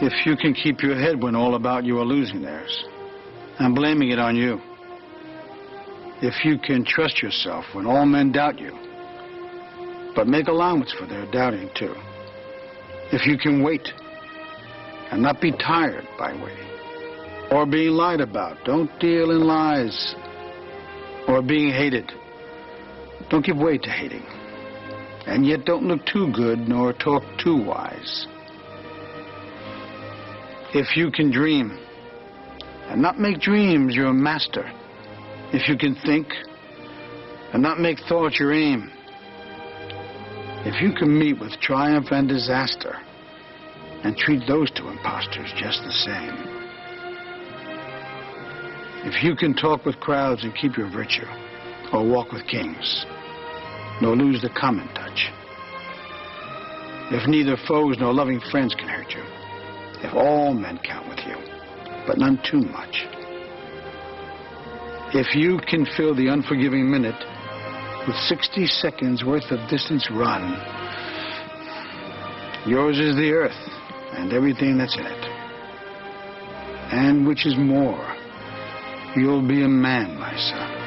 If you can keep your head when all about you are losing theirs and blaming it on you. If you can trust yourself when all men doubt you, but make allowance for their doubting too. If you can wait and not be tired by waiting or being lied about, don't deal in lies, or being hated, don't give way to hating, and yet don't look too good nor talk too wise. If you can dream and not make dreams your master, if you can think and not make thought your aim, if you can meet with triumph and disaster and treat those two impostors just the same, if you can talk with crowds and keep your virtue, or walk with kings, nor lose the common touch, if neither foes nor loving friends can hurt you, if all men count with you, but none too much, if you can fill the unforgiving minute with 60 seconds worth of distance run, yours is the earth and everything that's in it. And which is more, you'll be a man, my son.